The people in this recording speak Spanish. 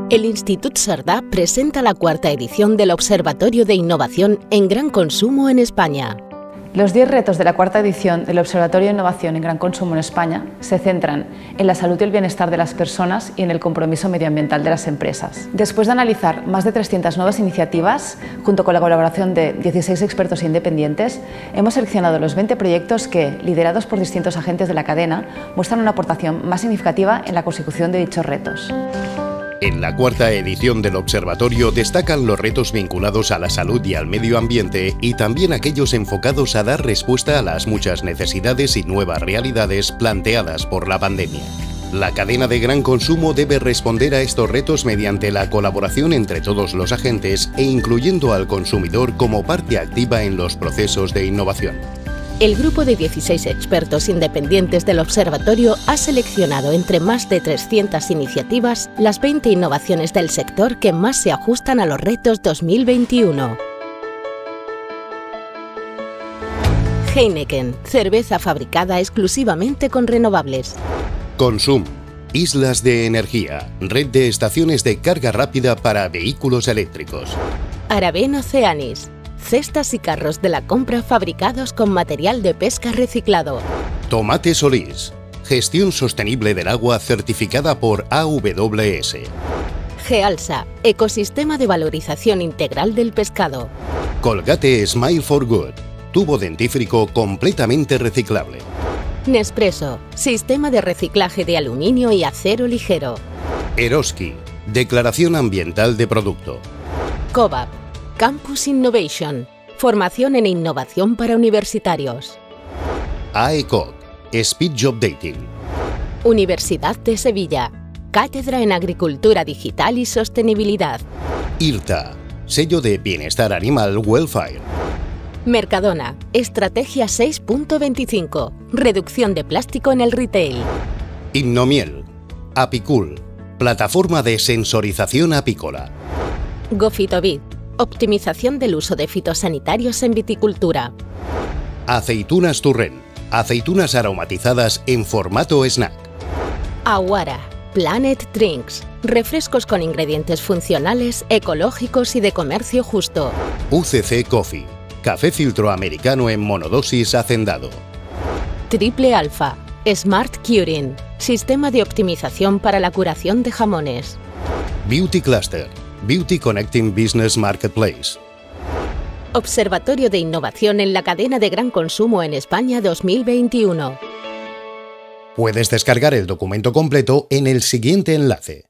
El Institut Cerdà presenta la cuarta edición del Observatorio de Innovación en Gran Consumo en España. Los 10 retos de la cuarta edición del Observatorio de Innovación en Gran Consumo en España se centran en la salud y el bienestar de las personas y en el compromiso medioambiental de las empresas. Después de analizar más de 300 nuevas iniciativas, junto con la colaboración de 16 expertos independientes, hemos seleccionado los 20 proyectos que, liderados por distintos agentes de la cadena, muestran una aportación más significativa en la consecución de dichos retos. En la cuarta edición del Observatorio destacan los retos vinculados a la salud y al medio ambiente y también aquellos enfocados a dar respuesta a las muchas necesidades y nuevas realidades planteadas por la pandemia. La cadena de gran consumo debe responder a estos retos mediante la colaboración entre todos los agentes e incluyendo al consumidor como parte activa en los procesos de innovación. El grupo de 16 expertos independientes del observatorio ha seleccionado entre más de 300 iniciativas las 20 innovaciones del sector que más se ajustan a los retos 2021. Heineken, cerveza fabricada exclusivamente con renovables. Consum, islas de energía, red de estaciones de carga rápida para vehículos eléctricos. Araben Oceanis, cestas y carros de la compra fabricados con material de pesca reciclado. Tomate Solís, gestión sostenible del agua certificada por AWS. Gealsa, ecosistema de valorización integral del pescado. Colgate Smile for Good, tubo dentífrico completamente reciclable. Nespresso, sistema de reciclaje de aluminio y acero ligero. Eroski, declaración ambiental de producto. Cobap, Campus Innovation, formación en innovación para universitarios. AECOC, Speed Job Dating. Universidad de Sevilla, cátedra en agricultura digital y sostenibilidad. IRTA, sello de bienestar animal Welfare. Mercadona, estrategia 6.25, reducción de plástico en el retail. Innomiel, Apicul, plataforma de sensorización apícola. Gofitovid, optimización del uso de fitosanitarios en viticultura. Aceitunas Turren, aceitunas aromatizadas en formato snack. Aguara, Planet Drinks, refrescos con ingredientes funcionales, ecológicos y de comercio justo. UCC Coffee, café filtro americano en monodosis hacendado. Triple Alfa, Smart Curing, sistema de optimización para la curación de jamones. Beauty Cluster, Beauty Connecting Business Marketplace. Observatorio de Innovación en la cadena de gran consumo en España 2021. Puedes descargar el documento completo en el siguiente enlace.